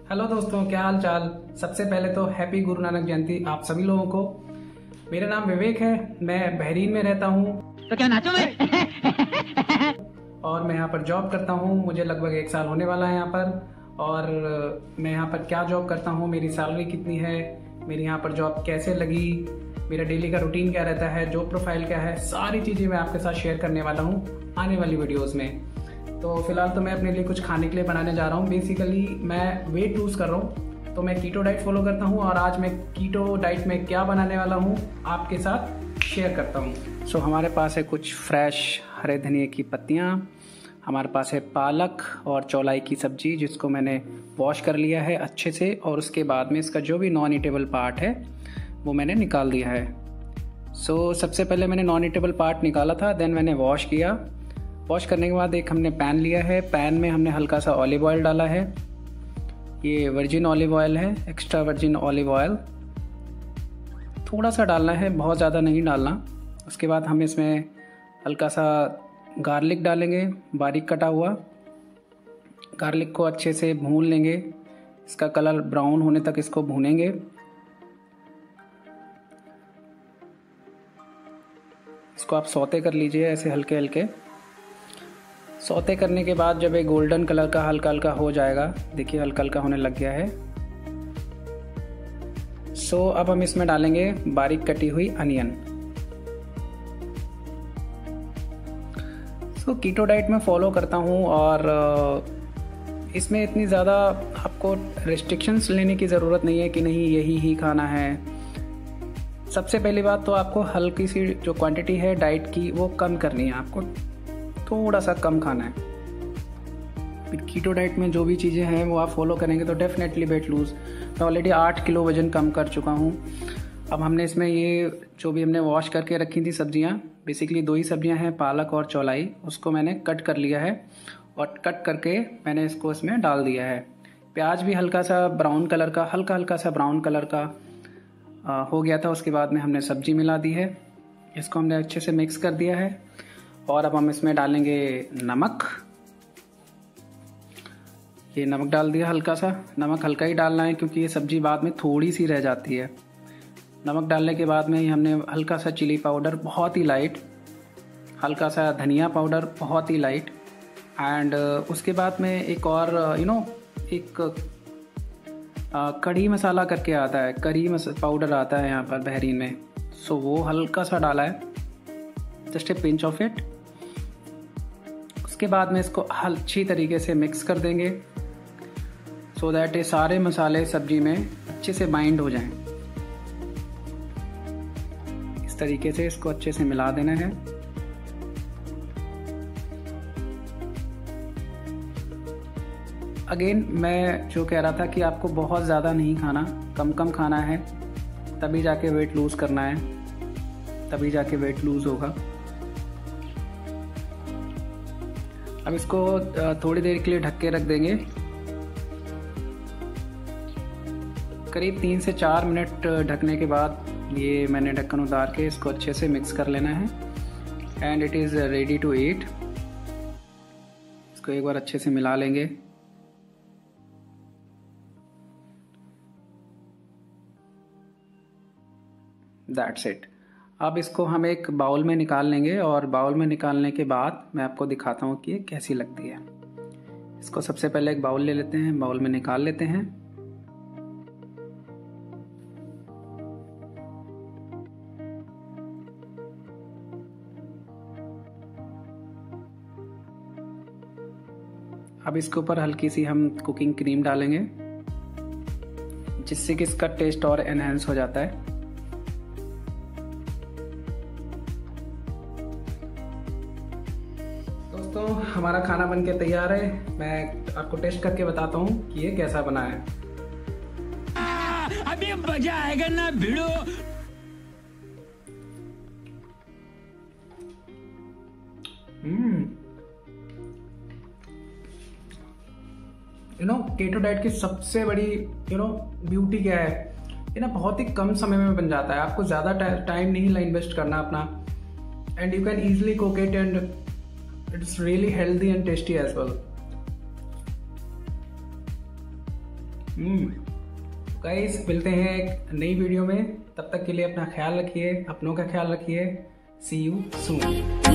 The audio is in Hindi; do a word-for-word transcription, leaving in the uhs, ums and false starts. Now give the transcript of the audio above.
हेलो दोस्तों, क्या हाल चाल। सबसे पहले तो हैप्पी गुरु नानक जयंती आप सभी लोगों को। मेरा नाम विवेक है, मैं बहरीन में रहता हूँ। तो क्या नाचो मैं? और मैं यहाँ पर जॉब करता हूँ। मुझे लगभग एक साल होने वाला है यहाँ पर। और मैं यहाँ पर क्या जॉब करता हूँ, मेरी सैलरी कितनी है, मेरी यहाँ पर जॉब कैसे लगी, मेरा डेली का रूटीन क्या रहता है, जॉब प्रोफाइल क्या है, सारी चीज़ें मैं आपके साथ शेयर करने वाला हूँ आने वाली वीडियोज़ में। तो फिलहाल तो मैं अपने लिए कुछ खाने के लिए बनाने जा रहा हूँ। बेसिकली मैं वेट लूज कर रहा हूँ, तो मैं कीटो डाइट फॉलो करता हूँ। और आज मैं कीटो डाइट में क्या बनाने वाला हूँ आपके साथ शेयर करता हूँ। सो so, हमारे पास है कुछ फ्रेश हरे धनिए की पत्तियाँ, हमारे पास है पालक और चौलाई की सब्जी जिसको मैंने वॉश कर लिया है अच्छे से, और उसके बाद में इसका जो भी नॉन ईटेबल पार्ट है वो मैंने निकाल दिया है। सो so, सबसे पहले मैंने नॉन ईटेबल पार्ट निकाला था, देन मैंने वॉश किया। वॉश करने के बाद एक हमने पैन लिया है, पैन में हमने हल्का सा ऑलिव ऑयल डाला है। ये वर्जिन ऑलिव ऑयल है, एक्स्ट्रा वर्जिन ऑलिव ऑयल, थोड़ा सा डालना है, बहुत ज़्यादा नहीं डालना। उसके बाद हम इसमें हल्का सा गार्लिक डालेंगे, बारीक कटा हुआ। गार्लिक को अच्छे से भून लेंगे, इसका कलर ब्राउन होने तक इसको भूनेंगे। इसको आप सौते कर लीजिए ऐसे हल्के हल्के। सौते करने के बाद जब ये गोल्डन कलर का हल्का हल्का हो जाएगा, देखिए हल्का हल्का होने लग गया है। सो अब हम इसमें डालेंगे बारीक कटी हुई अनियन। सो कीटो डाइट में फॉलो करता हूँ और इसमें इतनी ज़्यादा आपको रिस्ट्रिक्शंस लेने की ज़रूरत नहीं है कि नहीं यही ही खाना है। सबसे पहली बात तो आपको हल्की सी जो क्वांटिटी है डाइट की वो कम करनी है, आपको थोड़ा सा कम खाना है। फिर कीटो डाइट में जो भी चीज़ें हैं वो आप फॉलो करेंगे तो डेफिनेटली वेट लूज़। मैं ऑलरेडी आठ किलो वज़न कम कर चुका हूँ। अब हमने इसमें ये जो भी हमने वॉश करके रखी थी सब्जियाँ, बेसिकली दो ही सब्जियाँ हैं, पालक और चौलाई, उसको मैंने कट कर लिया है और कट करके मैंने इसको इसमें डाल दिया है। प्याज भी हल्का सा ब्राउन कलर का, हल्का हल्का सा ब्राउन कलर का आ, हो गया था। उसके बाद में हमने सब्जी मिला दी है, इसको हमने अच्छे से मिक्स कर दिया है। और अब हम इसमें डालेंगे नमक। ये नमक डाल दिया हल्का सा, नमक हल्का ही डालना है क्योंकि ये सब्जी बाद में थोड़ी सी रह जाती है। नमक डालने के बाद में हमने हल्का सा चिली पाउडर बहुत ही लाइट, हल्का सा धनिया पाउडर बहुत ही लाइट, एंड उसके बाद में एक और यू नो एक कड़ी मसाला करके आता है, करी पाउडर आता है यहाँ पर बहरीन में। सो वो हल्का सा डाला है, just a pinch of it. उसके बाद में इसको अच्छी तरीके से मिक्स कर देंगे सो दैट ये सारे मसाले सब्जी में अच्छे से बाइंड हो जाएं। इस तरीके से इसको अच्छे से मिला देना है। अगेन मैं जो कह रहा था कि आपको बहुत ज़्यादा नहीं खाना, कम कम खाना है, तभी जाके वेट लूज़ करना है, तभी जाके वेट लूज़ होगा। अब इसको थोड़ी देर के लिए ढक के रख देंगे, करीब तीन से चार मिनट ढकने के बाद ये मैंने ढक्कन उतार के इसको अच्छे से मिक्स कर लेना है and it is ready to eat. इसको एक बार अच्छे से मिला लेंगे। That's it. अब इसको हम एक बाउल में निकाल लेंगे और बाउल में निकालने के बाद मैं आपको दिखाता हूँ कि ये कैसी लगती है। इसको सबसे पहले एक बाउल ले लेते हैं, बाउल में निकाल लेते हैं। अब इसके ऊपर हल्की सी हम कुकिंग क्रीम डालेंगे जिससे कि इसका टेस्ट और एनहेंस हो जाता है। दोस्तों हमारा खाना बनके तैयार है, मैं आपको टेस्ट करके बताता हूँ कि ये कैसा बना है। अभी मजा आएगा ना भिड़ो। Hmm you know keto diet की सबसे बड़ी यू नो ब्यूटी क्या है, ये ना बहुत ही कम समय में बन जाता है। आपको ज़्यादा टाइम नहीं इन्वेस्ट करना अपना, and you can easily cook it and it's really healthy and tasty as well. Guys मिलते हैं एक नई वीडियो में, तब तक के लिए अपना ख्याल रखिए, अपनों का ख्याल रखिए। See you soon.